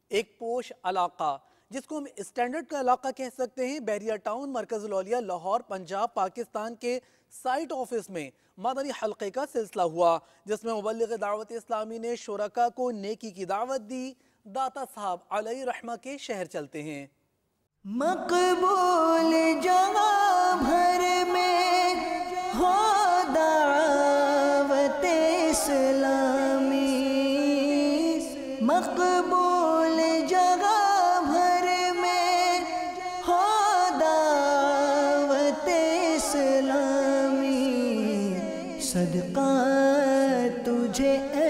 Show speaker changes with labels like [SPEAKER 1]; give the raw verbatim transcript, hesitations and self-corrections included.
[SPEAKER 1] ایک پوش علاقہ جس کو ہم اسٹینڈرڈ کا علاقہ کہہ سکتے ہیں، بحریہ ٹاؤن مرکز الاولیاء لاہور پنجاب پاکستان کے سائٹ آفس میں مدنی حلقے کا سلسلہ ہوا، جس میں مبلغ دعوت اسلامی نے شرکاء کو نیکی کی دعوت دی۔ داتا صاحب علیہ رحمہ کے شہر چلتے ہیں۔
[SPEAKER 2] مقبول جگہ بھر میں ہو دعوت اسلامی، مقبول جگہ بھر میں ہو دعوت اسلامی، صدقہ تجھے